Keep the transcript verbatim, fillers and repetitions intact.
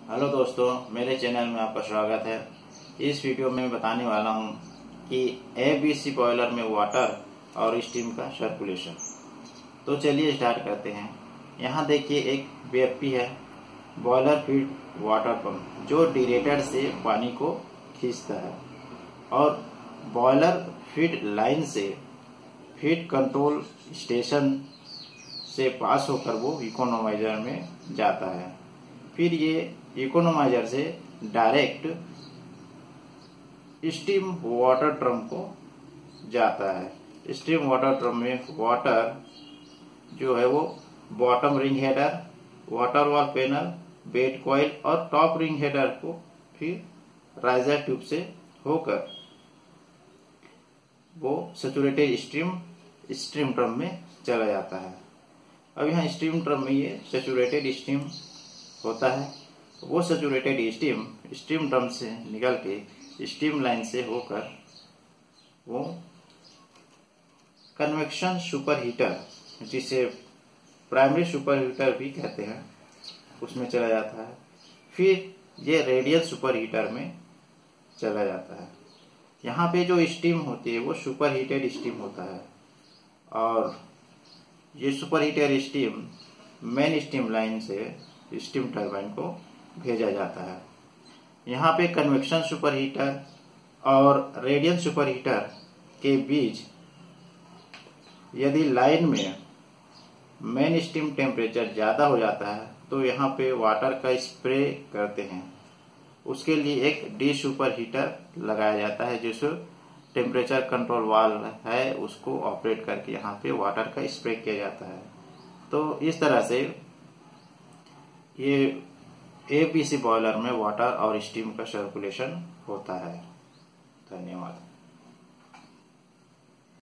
Hello दोस्तों, मेरे channel में आपका स्वागत है। इस वीडियो में बताने वाला हूं कि एबीसी बॉयलर में वाटर और स्टीम का सर्कुलेशन। तो चलिए स्टार्ट करते हैं। यहां देखिए एक बीएफपी है, बॉयलर फीड वाटर पंप, जो डिरेटर से पानी को खींचता है और बॉयलर फीड लाइन से फीड कंट्रोल स्टेशन से पास होकर वो इकोनोमाइजर में जाता है। फिर ये इकोनोमाइजर से डायरेक्ट स्टीम वाटर ड्रम को जाता है। स्टीम वाटर ड्रम में वाटर जो है वो bottom ring header, water wall panel, bed coil और टॉप रिंग हेडर को फिर राइजर ट्यूब से होकर वो सैचुरेटेड स्टीम स्टीम ड्रम में चला जाता है। अब यहाँ स्टीम ड्रम में ये सैचुरेटेड स्टीम होता है। वो सैचुरेटेड स्टीम स्टीम ड्रम से निकल के स्टीम लाइन से होकर वो कन्वेक्शन सुपर हीटर, जिसे प्राइमरी सुपर हीटर भी कहते हैं, उसमें चला जाता है। फिर ये रेडियल सुपर हीटर में चला जाता है। यहाँ पे जो स्टीम होती है वो सुपर हीटेड स्टीम होता है और ये super heated steam main steam line से स्टीम टरबाइन को भेजा जाता है। यहाँ पे कन्वेक्शन सुपर हीटर और रेडियल सुपर हीटर के बीच यदि लाइन में मेन स्टीम टेम्परेचर ज़्यादा हो जाता है तो यहाँ पे वाटर का स्प्रे करते हैं। उसके लिए एक डी सुपर हीटर लगाया जाता है, जिस टेम्परेचर कंट्रोल वाल्व है उसको ऑपरेट करके यहाँ पे वाटर का स्प्रे किया जाता है। तो इस तरह से ये एबीसी बॉयलर में वाटर और स्टीम का सर्कुलेशन होता है। धन्यवाद।